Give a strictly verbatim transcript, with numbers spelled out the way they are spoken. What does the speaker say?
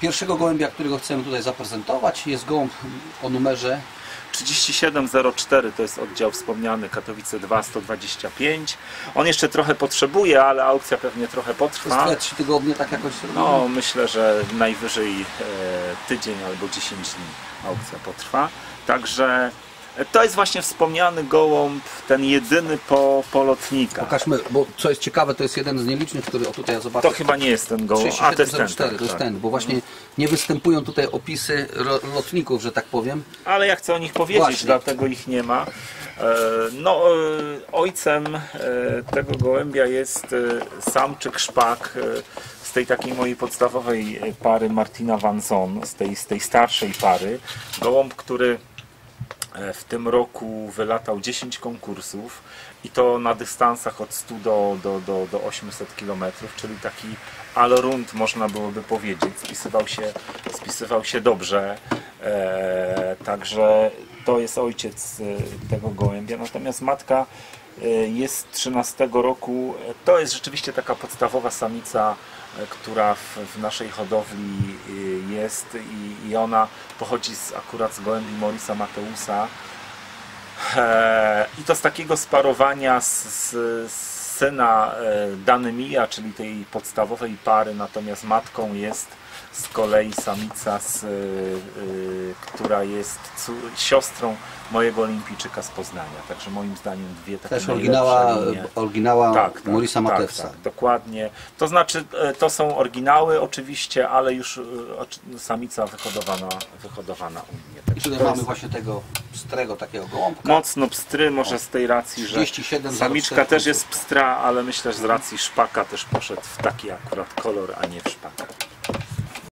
pierwszego gołębia, którego chcemy tutaj zaprezentować. Jest gołąb o numerze trzydzieści siedem zero cztery, to jest oddział wspomniany Katowice dwa, sto dwadzieścia pięć. On jeszcze trochę potrzebuje, ale aukcja pewnie trochę potrwa. jest trzy tygodnie, tak jakoś robimy? No, myślę, że najwyżej e, tydzień albo dziesięć dni aukcja potrwa. Także to jest właśnie wspomniany gołąb, ten jedyny po, po lotnika. Pokażmy, bo co jest ciekawe, to jest jeden z nielicznych, który, o tutaj ja zobaczę. To chyba nie jest ten gołąb, a to jest ten, cztery, tak, to jest tak. ten, bo właśnie nie występują tutaj opisy lotników, że tak powiem. Ale ja chcę o nich powiedzieć, Właśnie. dlatego ich nie ma. No, ojcem tego gołębia jest samczyk szpak z tej takiej mojej podstawowej pary Martina van Zon, z tej, z tej starszej pary. Gołąb, który w tym roku wylatał dziesięć konkursów i to na dystansach od stu do, do, do, do ośmiuset kilometrów, czyli taki allround można byłoby powiedzieć. Spisywał się, spisywał się dobrze, e, także to jest ojciec tego gołębia. Natomiast matka jest trzynastego roku. To jest rzeczywiście taka podstawowa samica, która w, w naszej hodowli jest i, i ona pochodzi z, akurat z gołębi Maurice'a Mateusa. E, I to z takiego sparowania z, z, z syna Danemia, czyli tej podstawowej pary, natomiast matką jest z kolei samica, z, y, y, która jest siostrą mojego olimpijczyka z Poznania. Także moim zdaniem dwie takie też oryginała, oryginała tak, tak, Maurice'a Mateusa. Tak, tak, dokładnie. To znaczy, to są oryginały oczywiście, ale już samica wyhodowana, wyhodowana u mnie. I tutaj mamy właśnie tego pstrego takiego gołąbka. Mocno pstry, może z tej racji, że samiczka też jest pstra, ale myślę, że z racji szpaka też poszedł w taki akurat kolor, a nie w szpaka.